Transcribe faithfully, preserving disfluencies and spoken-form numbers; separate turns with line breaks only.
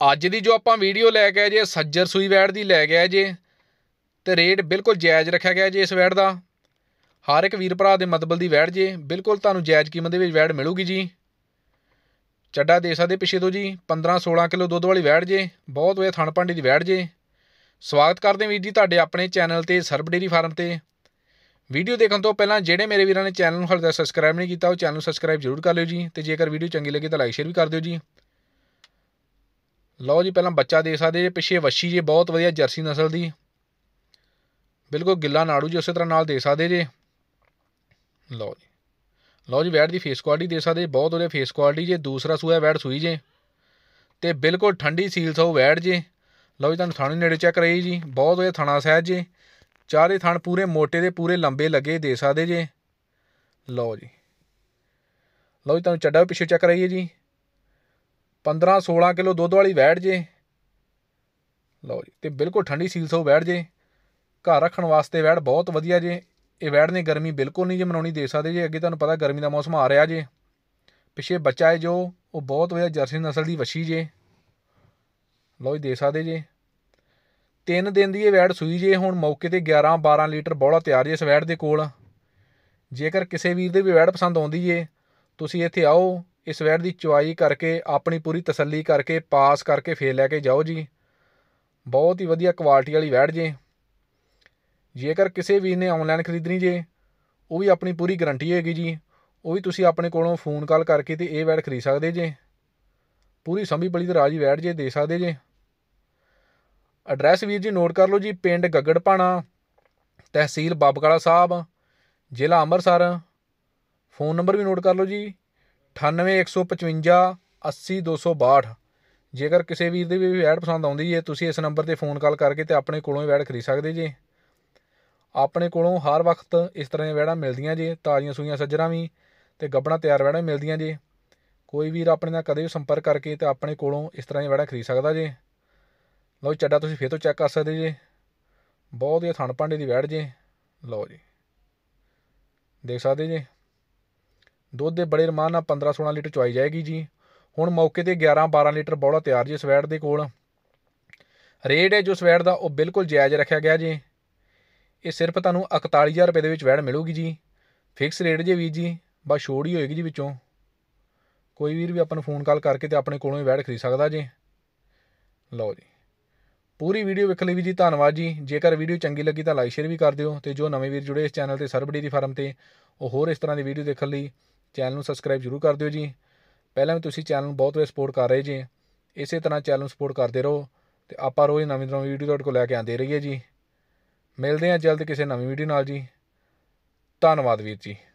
ਅੱਜ ਦੀ ਜੋ ਆਪਾਂ ਵੀਡੀਓ ਲੈ ਕੇ ਆਏ ਜੇ ਸੱਜਰ ਸੂਈ ਵੈੜ ਦੀ ਲੈ ਕੇ ਆਏ ਜੇ ਤੇ ਰੇਟ ਬਿਲਕੁਲ ਜਾਇਜ਼ ਰੱਖਿਆ ਗਿਆ ਜੇ ਇਸ ਵੈੜ ਦਾ। ਹਰ ਇੱਕ ਵੀਰ ਭਰਾ ਦੇ ਮਤਬਲ ਦੀ ਵੈੜ ਜੇ, ਬਿਲਕੁਲ ਤੁਹਾਨੂੰ ਜਾਇਜ਼ ਕੀਮਤ ਦੇ ਵਿੱਚ ਵੈੜ ਮਿਲੂਗੀ ਜੀ। ਚੱਡਾ ਦੇ ਸਕਦੇ ਪਿੱਛੇ ਤੋਂ ਜੀ ਪੰਦਰਾਂ ਸੋਲਾਂ ਕਿਲੋ ਦੁੱਧ ਵਾਲੀ ਵੈੜ ਜੇ, ਬਹੁਤ ਵਧੀਆ ਥਣ ਭਾਂਡੀ ਦੀ ਵੈੜ ਜੇ। ਸਵਾਗਤ ਕਰਦੇ ਵੀਰ ਜੀ ਤੁਹਾਡੇ ਆਪਣੇ ਚੈਨਲ ਤੇ ਸਰਬ ਡੇਅਰੀ ਫਾਰਮ ਤੇ। ਵੀਡੀਓ ਦੇਖਣ ਤੋਂ ਪਹਿਲਾਂ ਜਿਹੜੇ ਮੇਰੇ ਵੀਰਾਂ ਨੇ ਚੈਨਲ ਨੂੰ ਹਾਲੇ ਤੱਕ ਸਬਸਕ੍ਰਾਈਬ ਨਹੀਂ ਕੀਤਾ ਉਹ ਚੈਨਲ ਨੂੰ ਸਬਸਕ੍ਰਾਈਬ ਜ਼ਰੂਰ ਕਰ ਲਿਓ ਜੀ, ਤੇ ਜੇਕਰ ਵੀਡੀਓ ਚੰਗੀ ਲੱਗੇ ਤਾਂ ਲਾਈਕ ਸ਼ੇਅਰ ਵੀ ਕਰ ਦਿਓ ਜੀ। ਲਓ ਜੀ ਪਹਿਲਾਂ ਬੱਚਾ ਦੇ ਸਕਦੇ ਜੇ, ਪਿੱਛੇ ਵੱਛੀ ਜੇ ਬਹੁਤ ਵਧੀਆ ਜਰਸੀ ਨਸਲ ਦੀ, ਬਿਲਕੁਲ ਗਿੱਲਾ ਨਾੜੂ ਜੀ ਉਸੇ ਤਰ੍ਹਾਂ ਨਾਲ ਦੇ ਸਕਦੇ ਜੇ। ਲਓ ਜੀ ਲਓ ਜੀ ਵੈੜ ਦੀ ਫੇਸ ਕੁਆਲਿਟੀ ਦੇ ਸਕਦੇ, ਬਹੁਤ ਵਧੀਆ ਫੇਸ ਕੁਆਲਿਟੀ ਜੇ। ਦੂਸਰਾ ਸੂਆ ਵੈੜ ਸੂਈ ਜੇ ਤੇ ਬਿਲਕੁਲ ਠੰਡੀ ਸੀਲ ਸੋ ਵੈੜ ਜੇ। ਲਓ ਜੀ ਤੁਹਾਨੂੰ ਥਾਣੇ ਨੇੜੇ ਚੈੱਕ ਕਰਾਈ ਜੀ, ਬਹੁਤ ਵਧੀਆ ਥਣਾ ਸਹਿਜ ਜੇ। ਚਾਰੇ ਥਣ ਪੂਰੇ ਮੋਟੇ ਦੇ ਪੂਰੇ ਲੰਬੇ ਲੱਗੇ ਦੇ ਸਕਦੇ ਜੇ। ਲਓ ਜੀ ਲਓ ਜੀ ਤੁਹਾਨੂੰ ਚੱਡਾ ਵੀ ਪਿੱਛੇ ਚੈੱਕ ਕਰਾਈਏ ਜੀ, ਪੰਦਰਾਂ ਸੋਲਾਂ ਕਿਲੋ ਦੁੱਧ ਵਾਲੀ ਵੈੜ ਜੇ। ਲਓ ਜੀ ਤੇ ਬਿਲਕੁਲ ਠੰਡੀ ਸੀਲ ਸੋ ਵੈੜ ਜੇ। ਘਰ ਰੱਖਣ ਵਾਸਤੇ ਵੈੜ ਬਹੁਤ ਵਧੀਆ ਜੇ। ਇਹ ਵੈੜ ਨੇ ਗਰਮੀ ਬਿਲਕੁਲ ਨਹੀਂ ਜੇ ਮਨਾਉਣੀ ਦੇ ਸਕਦੇ ਜੇ। ਅੱਗੇ ਤੁਹਾਨੂੰ ਪਤਾ ਗਰਮੀ ਦਾ ਮੌਸਮ ਆ ਰਿਹਾ ਜੇ। ਪਿੱਛੇ ਬੱਚਾ ਹੈ ਜੋ ਉਹ ਬਹੁਤ ਵਧੀਆ ਜਰਸੀ ਨਸਲ ਦੀ ਵੱਛੀ ਜੇ। ਲਓ ਜੀ ਦੇ ਸਕਦੇ ਜੇ। ਤਿੰਨ ਦਿਨ ਦੀ ਇਹ ਵੈੜ ਸੂਈ ਜੇ। ਹੁਣ ਮੌਕੇ ਤੇ ਗਿਆਰਾਂ ਬਾਰਾਂ ਲੀਟਰ ਬੋਲਾ ਤਿਆਰ ਜੇ ਇਸ ਵੈੜ ਦੇ ਕੋਲ। ਜੇਕਰ ਕਿਸੇ ਵੀਰ ਦੇ ਵੀ ਵੈੜ ਪਸੰਦ ਆਉਂਦੀ ਜੇ, ਤੁਸੀਂ ਇੱਥੇ ਆਓ, ਇਸ ਵੈੜ ਦੀ ਚੁਆਈ ਕਰਕੇ ਆਪਣੀ ਪੂਰੀ ਤਸੱਲੀ ਕਰਕੇ ਪਾਸ ਕਰਕੇ ਫੇਰ ਲੈ ਕੇ ਜਾਓ ਜੀ। ਬਹੁਤ ਹੀ ਵਧੀਆ ਕੁਆਲਿਟੀ ਵਾਲੀ ਵੈੜ ਜੇ। ਜੇਕਰ ਕਿਸੇ ਵੀਰ ਨੇ ਔਨਲਾਈਨ ਖਰੀਦਣੀ ਜੇ ਉਹ ਵੀ ਆਪਣੀ ਪੂਰੀ ਗਰੰਟੀ ਹੋਏਗੀ ਜੀ। ਉਹ ਵੀ ਤੁਸੀਂ ਆਪਣੇ ਕੋਲੋਂ ਫੋਨ ਕਾਲ ਕਰਕੇ ਤੇ ਇਹ ਵੈੜ ਖਰੀਦ ਸਕਦੇ ਜੇ। ਪੂਰੀ ਸੰਭੀ ਬਲੀ ਤੇ ਰਾਜੀ ਵੈੜ ਜੇ, ਦੇ ਸਕਦੇ ਜੇ। ਐਡਰੈਸ ਵੀਰ ਜੀ ਨੋਟ ਕਰ ਲਓ ਜੀ, ਪਿੰਡ ਗੱਗੜਪਾਣਾ, ਤਹਿਸੀਲ ਬਾਬਕਾਲਾ ਸਾਹਿਬ, ਜ਼ਿਲ੍ਹਾ ਅੰਮ੍ਰਿਤਸਰ। ਫ਼ੋਨ ਨੰਬਰ ਵੀ ਨੋਟ ਕਰ ਲਓ ਜੀ, ਅਠਾਨਵੇਂ ਇੱਕ ਸੌ ਪਚਵੰਜਾ ਅੱਸੀ ਦੋ ਸੌ ਬਾਹਠ। ਜੇਕਰ ਕਿਸੇ ਵੀਰ ਦੀ ਵੀ ਵੈੜ ਪਸੰਦ ਆਉਂਦੀ ਹੈ ਤੁਸੀਂ ਇਸ ਨੰਬਰ 'ਤੇ ਫ਼ੋਨ ਕਾਲ ਕਰਕੇ ਤੇ ਆਪਣੇ ਕੋਲੋਂ ਹੀ ਵੈੜ ਖਰੀਦ ਸਕਦੇ ਜੇ। ਆਪਣੇ ਕੋਲੋਂ ਹਰ ਵਕਤ ਇਸ ਤਰ੍ਹਾਂ ਦੀਆਂ ਵੈੜਾਂ ਮਿਲਦੀਆਂ ਜੇ, ਤਾਜ਼ੀਆਂ ਸੂਈਆਂ ਸੱਜਰਾਂ ਵੀ ਅਤੇ ਗੱਭਣਾ ਤਿਆਰ ਵੈੜਾਂ ਵੀ ਮਿਲਦੀਆਂ ਜੇ। ਕੋਈ ਵੀਰ ਆਪਣੇ ਨਾਲ ਕਦੇ ਵੀ ਸੰਪਰਕ ਕਰਕੇ ਤੇ ਆਪਣੇ ਕੋਲੋਂ ਇਸ ਤਰ੍ਹਾਂ ਦੀਆਂ ਵੈੜਾਂ ਖਰੀਦ ਸਕਦਾ ਜੇ। ਲਓ ਚੱਡਾ ਤੁਸੀਂ ਫਿਰ ਤੋਂ ਚੈੱਕ ਕਰ ਸਕਦੇ ਜੇ, ਬਹੁਤ ਵਧੀਆ ਥਣ ਭਾਂਡੇ ਦੀ ਵੈੜ ਜੇ। ਲਓ ਜੀ ਦੇਖ ਸਕਦੇ ਜੇ ਦੁੱਧ ਦੇ ਬੜੇ ਰਮਾਨ ਨਾਲ ਪੰਦਰਾਂ ਸੋਲਾਂ ਲੀਟਰ ਚੁਆਈ ਜਾਏਗੀ ਜੀ। ਹੁਣ ਮੌਕੇ 'ਤੇ ਗਿਆਰਾਂ ਬਾਰਾਂ ਲੀਟਰ ਬੌਲਾ ਤਿਆਰ ਜੀ ਇਸ ਵੈੜ ਦੇ ਕੋਲ। ਰੇਟ ਹੈ ਜੋ ਇਸ ਵੈੜ ਦਾ ਉਹ ਬਿਲਕੁਲ ਜਾਇਜ਼ ਰੱਖਿਆ ਗਿਆ ਜੇ। ਇਹ ਸਿਰਫ ਤੁਹਾਨੂੰ ਇਕਤਾਲੀ ਹਜ਼ਾਰ ਰੁਪਏ ਦੇ ਵਿੱਚ ਵੈੜ ਮਿਲੂਗੀ ਜੀ। ਫਿਕਸ ਰੇਟ ਜੇ ਵੀਰ ਜੀ, ਬਸ ਛੋੜ ਹੀ ਹੋਏਗੀ ਜੀ ਵਿੱਚੋਂ। ਕੋਈ ਵੀਰ ਵੀ ਆਪਾਂ ਨੂੰ ਫੋਨ ਕਾਲ ਕਰਕੇ ਤੇ ਆਪਣੇ ਕੋਲੋਂ ਹੀ ਵੈੜ ਖਰੀਦ ਸਕਦਾ ਜੇ। ਲਓ ਜੀ ਪੂਰੀ ਵੀਡੀਓ ਵੇਖਣ ਲਈ ਵੀ ਜੀ ਧੰਨਵਾਦ ਜੀ। ਜੇਕਰ ਵੀਡੀਓ ਚੰਗੀ ਲੱਗੀ ਤਾਂ ਲਾਈਕ ਸ਼ੇਅਰ ਵੀ ਕਰ ਦਿਓ, ਅਤੇ ਜੋ ਨਵੇਂ ਵੀਰ ਜੁੜੇ ਇਸ ਚੈਨਲ 'ਤੇ ਸਰਬ ਡੇਅਰੀ ਫਾਰਮ 'ਤੇ ਉਹ ਹੋਰ ਇਸ ਤਰ੍ਹਾਂ ਦੀ ਵੀਡੀਓ ਦੇਖਣ ਲਈ ਚੈਨਲ ਨੂੰ ਸਬਸਕ੍ਰਾਈਬ ਜ਼ਰੂਰ ਕਰ ਦਿਓ ਜੀ। ਪਹਿਲਾਂ ਵੀ ਤੁਸੀਂ ਚੈਨਲ ਨੂੰ ਬਹੁਤ ਵਧੀਆ ਸਪੋਰਟ ਕਰ ਰਹੇ ਜੇ, ਇਸੇ ਤਰ੍ਹਾਂ ਚੈਨਲ ਨੂੰ ਸਪੋਰਟ ਕਰਦੇ ਰਹੋ ਅਤੇ ਆਪਾਂ ਰੋਜ਼ ਨਵੀਂ ਨਵੀਂ ਵੀਡੀਓ ਤੁਹਾਡੇ ਕੋਲ ਲੈ ਕੇ ਆਉਂਦੇ ਰਹੀਏ ਜੀ। ਮਿਲਦੇ ਹਾਂ ਜਲਦ ਕਿਸੇ ਨਵੀਂ ਵੀਡੀਓ ਨਾਲ ਜੀ। ਧੰਨਵਾਦ ਵੀਰ ਜੀ।